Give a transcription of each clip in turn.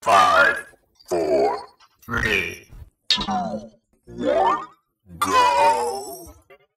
5, 4, 3, 2, 1, go!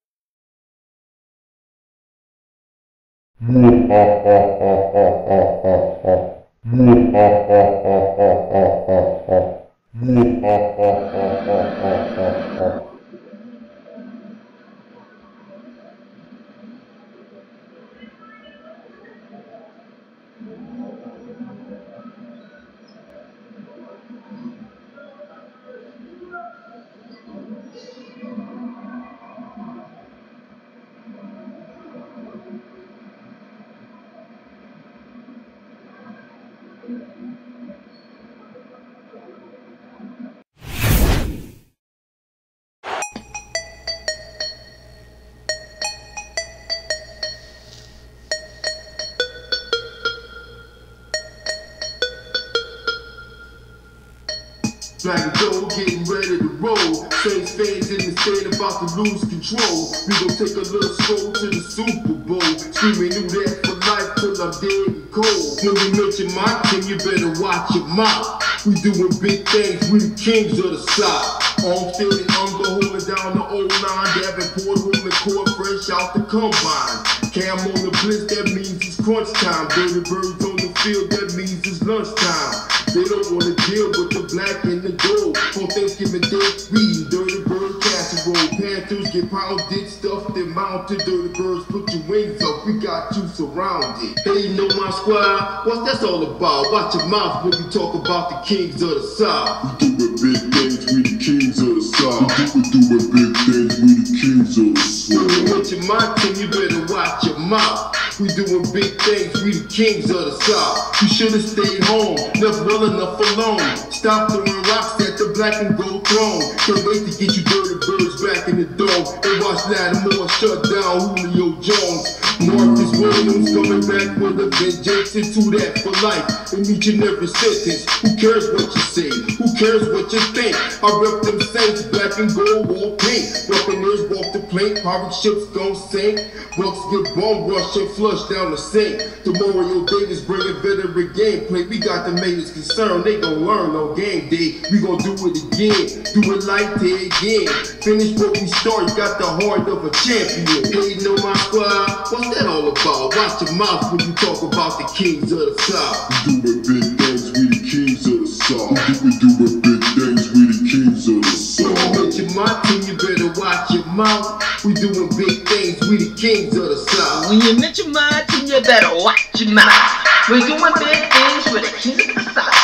Black and gold, getting ready to roll. Saints fans in the state about to lose control. We gon' take a little stroll to the Super Bowl. Screaming new that for life till I'm dead and cold. When we mention my team, you better watch your mouth. We doing big things, we the kings of the South. Armstead and Unger holding down the old line. Davenport holding the court fresh out the combine. Cam on the blitz, that means it's crunch time. Dirty birds on the field, that means it's lunchtime. They don't want to deal with the black and the gold. On Thanksgiving Day, we dirty bird casserole. Panthers get pounded, stuffed and mounted. Dirty birds, put your wings up, we got you surrounded. Hey, you know my squad? What's that all about? Watch your mouth when we talk about the kings of the South. We doing big things, we the kings of the South. We doing big things, we the kings of the South. When you mention my team, you better watch your mouth. We doing big things, we the kings of the South. You should've stayed home, left well enough alone. Stop throwing rocks at the black and gold throne. Can't wait to get you dirty birds back in the dome. And watch Lattimore shut down Julio Jones. Marcus Williams coming back with a vengeance. Into that for life, in each and every sentence. Who cares what you say? Who cares what you think? I rep them saints, black and gold, wall pink. Buccaneers walk the plank, pirate ships gon' sink. Bucks get bomb rush and flush down the sink. Tomorrow Davis bringing veteran gameplay. We got the maintenance concerned, they gon' learn on game day. We gon' do it again, do it like they again. Finish what we start, you got the heart of a champion. Hey, you know my squad? What's that all about? Watch your mouth when you talk about the kings of the South. We doing big things, we the kings of the South. We doing big things, we the kings of the South. When you mention my team, you better watch your mouth. We doing big things, we the kings of the South. When you mention my team, you better watch your mouth. We doing big things, we're the kings of the South.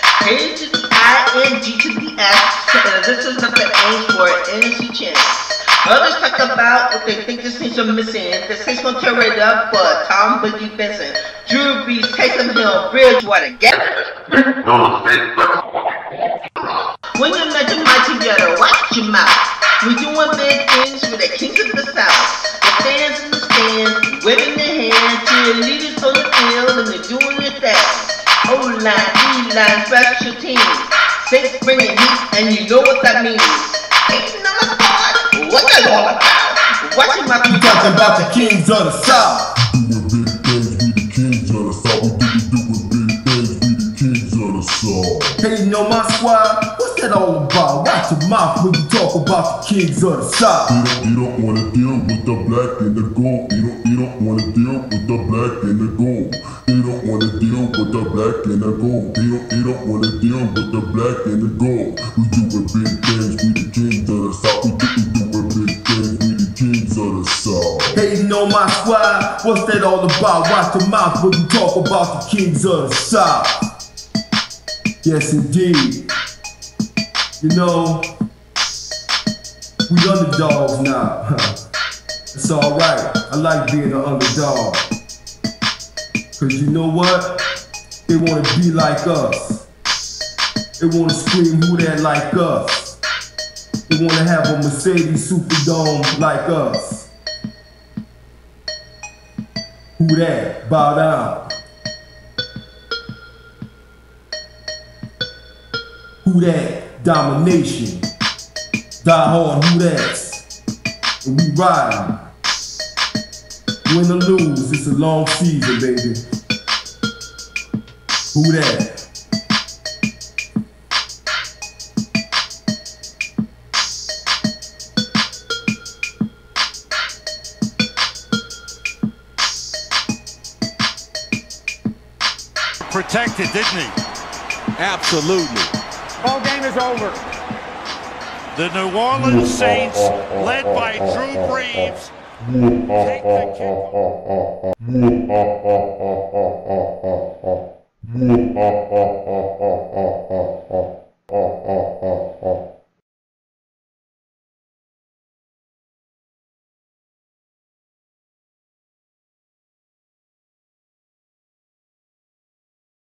A to the I and G to the S. This is not the aim for an NC chance. Others talk about what they think the Saints are missing. The Saints gon' tear it up for Tom Boogie Benson, Drew Brees, Taysom Hill, Bridgewater, get When you mention my team, you better watch your mouth. We doing big things with the kings of the South. The fans in the stands, waving their hands, cheerleaders on the field, and they're doing their thing. O-line, E-line, special teams. Saints bringing heat, and you know what that means. Ain't number 5. What that all about? Watching my team talking about the kings of the South. We doing big things, we the kings of the South. We doing big things, we the kings of the South. Hey, you know my squad? What's that all about? Watch your mouth when you talk about the kings of the South. You don't wanna deal with the black and the gold. You don't wanna deal with the black and the gold. You don't wanna deal with the black and the gold. You don't wanna deal with the black and the gold. We doing big things, we the kings of the South. We doing big things, we the kings of the South. Hey, you know my squad? What's that all about? Watch your mouth when you talk about the kings of the South. Yes, indeed. You know, we underdogs now. It's alright. I like being an underdog. Cause you know what? They wanna be like us. They wanna scream who that like us. They wanna have a Mercedes Superdome like us. Who that? Bow down. Who that? Domination. Die hard, who that's? And we riding. Win or lose, it's a long season, baby. Who that? protected, didn't he? Absolutely. Ball game is over. The New Orleans Saints, led by Drew Brees, take the kick.